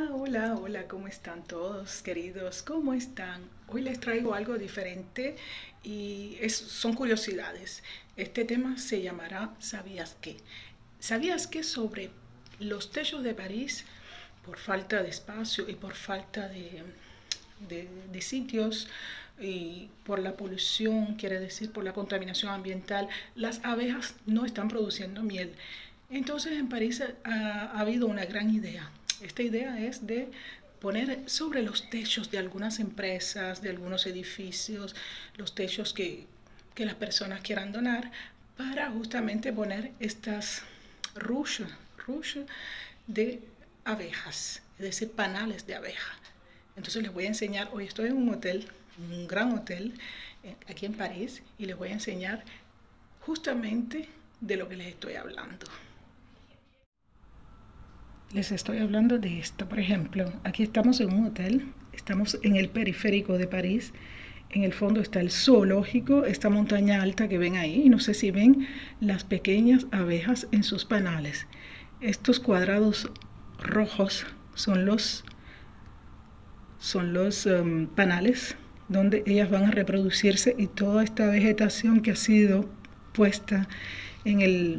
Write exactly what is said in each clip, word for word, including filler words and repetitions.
Hola, hola, hola, ¿cómo están todos, queridos? ¿Cómo están? Hoy les traigo algo diferente y es, son curiosidades. Este tema se llamará ¿Sabías qué? ¿Sabías qué sobre los techos de París, por falta de espacio y por falta de, de, de sitios y por la polución, quiere decir por la contaminación ambiental, las abejas no están produciendo miel? Entonces en París ha, ha habido una gran idea. Esta idea es de poner sobre los techos de algunas empresas, de algunos edificios, los techos que, que las personas quieran donar, para justamente poner estas ruches, ruches de abejas, es decir, panales de abeja. Entonces les voy a enseñar, hoy estoy en un hotel, un gran hotel, aquí en París, y les voy a enseñar justamente de lo que les estoy hablando. Les estoy hablando de esto, por ejemplo, aquí estamos en un hotel, estamos en el periférico de París, en el fondo está el zoológico, esta montaña alta que ven ahí, y no sé si ven las pequeñas abejas en sus panales. Estos cuadrados rojos son los, son los um, panales donde ellas van a reproducirse, y toda esta vegetación que ha sido puesta en el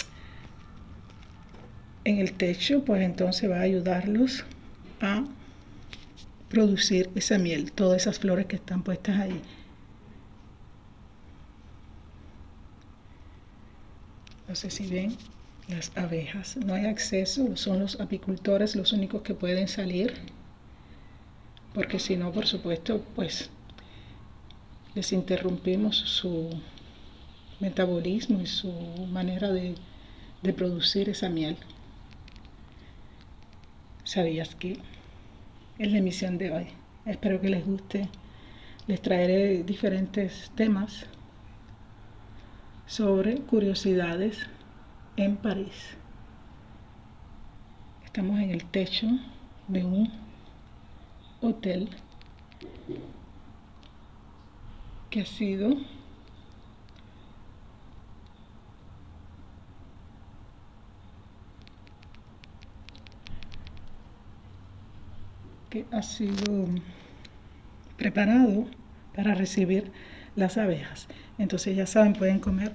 en el techo, pues entonces va a ayudarlos a producir esa miel, todas esas flores que están puestas ahí. No sé si ven las abejas, no hay acceso, son los apicultores los únicos que pueden salir, porque si no, por supuesto, pues les interrumpimos su metabolismo y su manera de, de producir esa miel. ¿Sabías qué? Es la emisión de hoy. Espero que les guste. Les traeré diferentes temas sobre curiosidades en París. Estamos en el techo de un hotel que ha sido que ha sido preparado para recibir las abejas. Entonces ya saben, pueden comer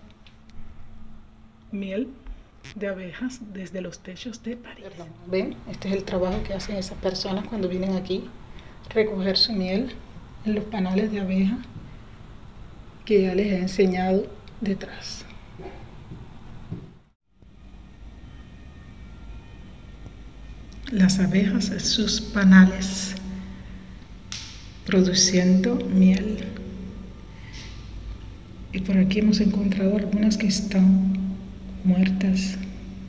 miel de abejas desde los techos de París. Perdón. ¿Ven? Este es el trabajo que hacen esas personas cuando vienen aquí, recoger su miel en los panales de abeja que ya les he enseñado detrás. Las abejas en sus panales produciendo miel, y por aquí hemos encontrado algunas que están muertas,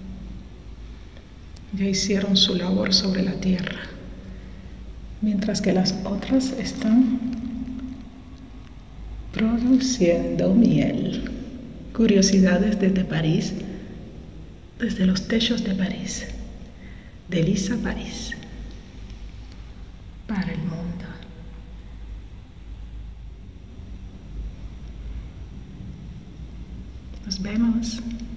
ya hicieron su labor sobre la tierra, mientras que las otras están produciendo miel. Curiosidades desde París, desde los techos de París, de Lisa París, para el mundo. Nos vemos.